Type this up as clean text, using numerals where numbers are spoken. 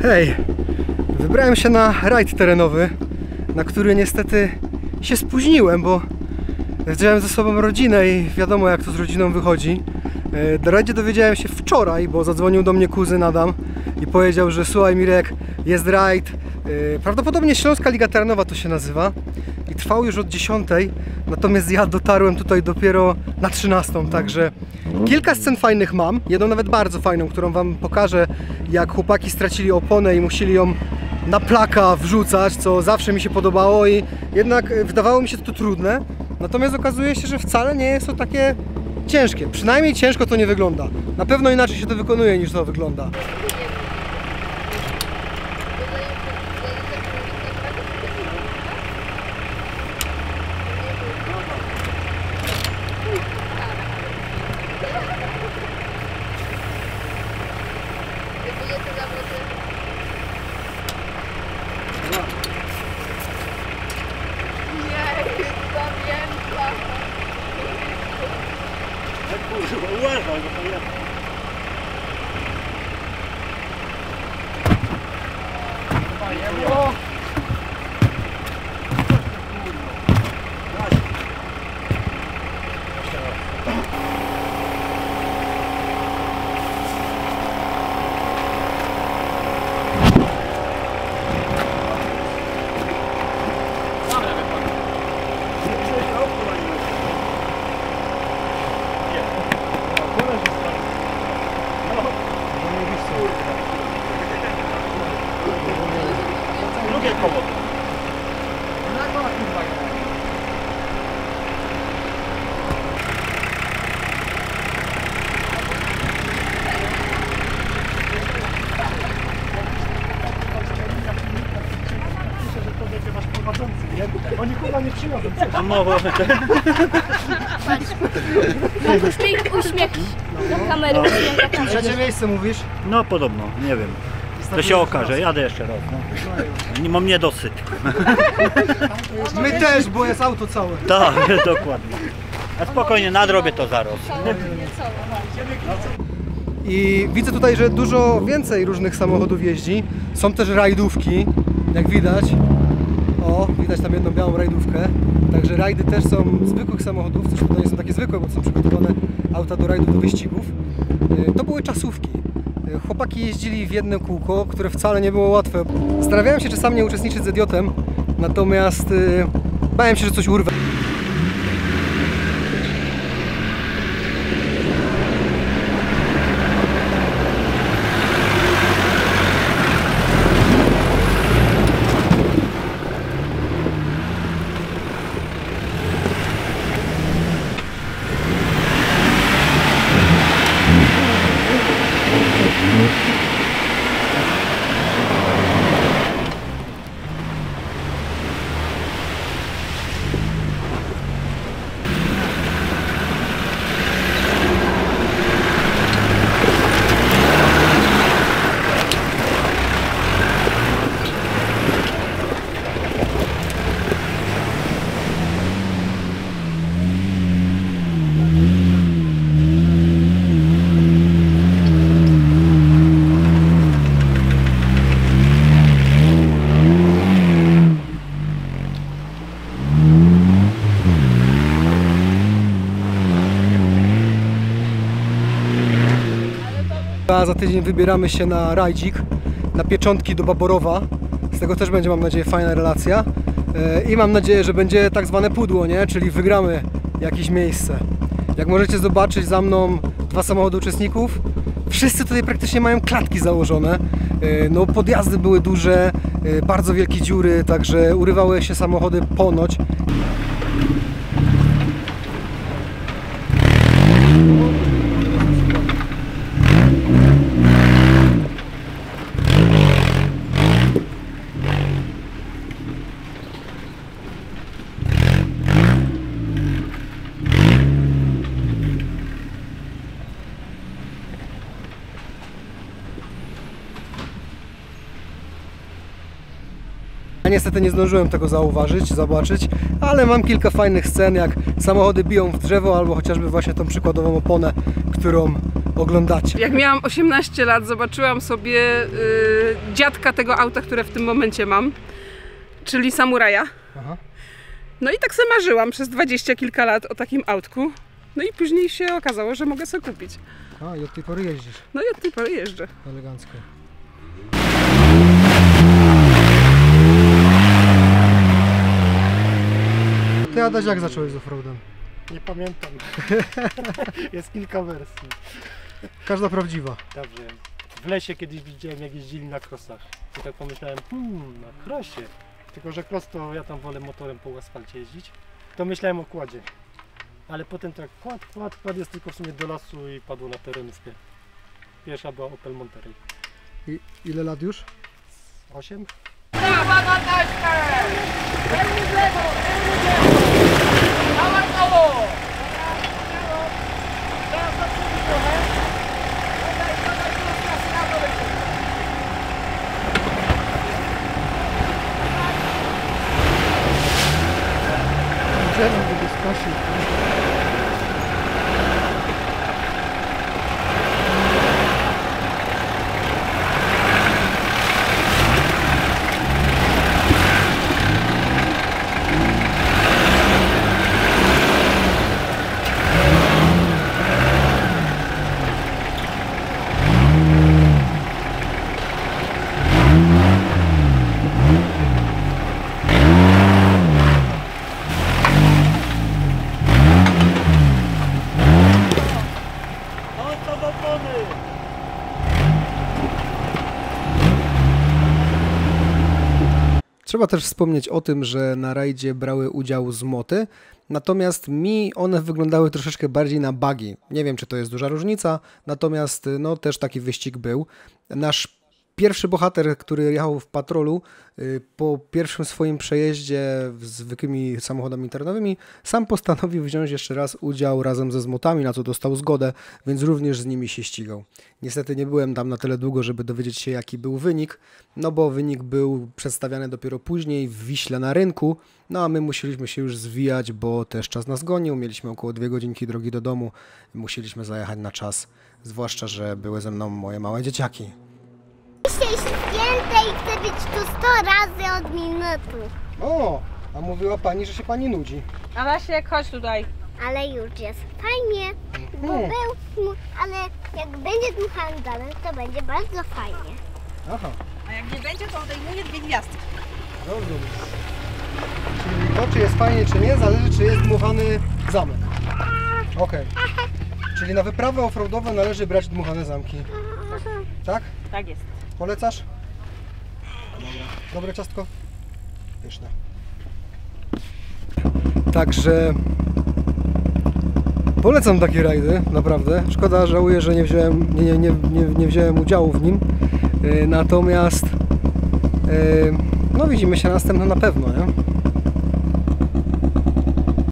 Hej, wybrałem się na rajd terenowy, na który niestety się spóźniłem, bo wziąłem ze sobą rodzinę i wiadomo jak to z rodziną wychodzi. Do rajdzie dowiedziałem się wczoraj, bo zadzwonił do mnie kuzyn Adam i powiedział, że słuchaj Mirek, jest rajd, prawdopodobnie Śląska Liga Terenowa to się nazywa i trwał już od 10, natomiast ja dotarłem tutaj dopiero na 13, także kilka scen fajnych mam, jedną nawet bardzo fajną, którą wam pokażę, jak chłopaki stracili oponę i musieli ją na plaka wrzucać, co zawsze mi się podobało i jednak wydawało mi się to trudne, natomiast okazuje się, że wcale nie jest to takie ciężkie, przynajmniej ciężko to nie wygląda, na pewno inaczej się to wykonuje niż to wygląda. Oni kurwa nie przyjadą. No właśnie. Uśmiech do kamery. Trzecie miejsce mówisz? No podobno, nie wiem. To się okaże, jadę jeszcze raz. No. Mam niedosyt. My też, bo jest auto całe. Tak, dokładnie. A spokojnie, nadrobię to zaraz. I widzę tutaj, że dużo więcej różnych samochodów jeździ. Są też rajdówki, jak widać. O, widać tam jedną białą rajdówkę. Także rajdy też są zwykłych samochodów, też to nie są takie zwykłe, bo są przygotowane auta do rajdów, do wyścigów. To były czasówki. Chłopaki jeździli w jedno kółko, które wcale nie było łatwe. Zastanawiałem się, czy sam nie uczestniczyć z idiotem, natomiast bałem się, że coś urwę. A za tydzień wybieramy się na rajdzik, na Pieczątki do Baborowa. Z tego też będzie, mam nadzieję, fajna relacja. I mam nadzieję, że będzie tak zwane pudło, nie? Czyli wygramy jakieś miejsce. Jak możecie zobaczyć, za mną 2 samochody uczestników. Wszyscy tutaj praktycznie mają klatki założone. No, podjazdy były duże, bardzo wielkie dziury, także urywały się samochody ponoć. Ja niestety nie zdążyłem tego zobaczyć, ale mam kilka fajnych scen, jak samochody biją w drzewo, albo chociażby właśnie tą przykładową oponę, którą oglądacie. Jak miałam 18 lat, zobaczyłam sobie dziadka tego auta, które w tym momencie mam, czyli samuraja. Aha. No i tak sobie marzyłam przez 20 kilka lat o takim autku. No i później się okazało, że mogę sobie kupić. A, i od tej pory jeździsz. No i od tej pory jeżdżę. Elegancko. Ty, Adaś, jak zacząłeś z offroadem? Nie pamiętam. Jest kilka wersji. Każda prawdziwa. Dobrze. W lesie kiedyś widziałem, jak jeździli na crossach. I tak pomyślałem, na crossie. Tylko że cross to ja tam wolę motorem po asfalcie jeździć. To myślałem o kładzie. Ale potem tak kład jest tylko w sumie do lasu i padło na terenówkę. Pierwsza była Opel Monterey. I ile lat już? 8? Trzeba też wspomnieć o tym, że na rajdzie brały udział zmoty, natomiast mi one wyglądały troszeczkę bardziej na buggy. Nie wiem, czy to jest duża różnica, natomiast no też taki wyścig był. Nasz pierwszy bohater, który jechał w patrolu, po pierwszym swoim przejeździe z zwykłymi samochodami terenowymi, sam postanowił wziąć jeszcze raz udział razem ze zmotami, na co dostał zgodę, więc również z nimi się ścigał. Niestety nie byłem tam na tyle długo, żeby dowiedzieć się, jaki był wynik, no bo wynik był przedstawiany dopiero później w Wiśle na rynku, no a my musieliśmy się już zwijać, bo też czas nas gonił, mieliśmy około 2 godzinki drogi do domu, musieliśmy zajechać na czas, zwłaszcza, że były ze mną moje małe dzieciaki. Dzisiaj święte i chcę być tu 100 razy od minuty. O, a mówiła pani, że się pani nudzi. Adasiek, chodź tutaj. Ale już jest fajnie, bo ale jak będzie dmuchany dalej, to będzie bardzo fajnie. Aha, A jak nie będzie, to odejmuję 2 gwiazdki. rozumiem. Czyli to, czy jest fajnie, czy nie, zależy, czy jest dmuchany zamek. Okej. Czyli na wyprawy offroadowe należy brać dmuchane zamki. Tak? Tak jest. Polecasz? Dobra. Dobre ciastko? Pyszne. Także polecam takie rajdy, naprawdę. Szkoda, żałuję, że nie wziąłem udziału w nim. Natomiast no widzimy się następno na pewno, nie?